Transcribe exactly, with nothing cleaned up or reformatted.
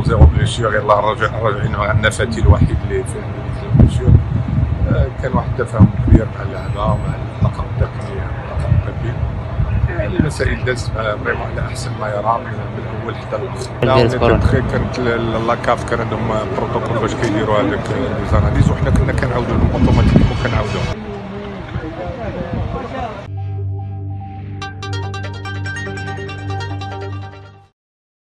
زيرو بليسيور، يلاه راجعين عندنا فتي الوحيد اللي في بليسيور. كان واحد التفاهم كبير مع اللعبه ومع الطاقم التقني الطاقم الطبي. يعني المسائل دازت فريمون على احسن ما يرام من الاول حتى الاخر. كانت لاكاف كان عندهم بروتوكول باش كيديروا هذاك لي زاناليز، وحنا كنا كنعاودوا لهم اوتوماتيكمون كنعاودوهم.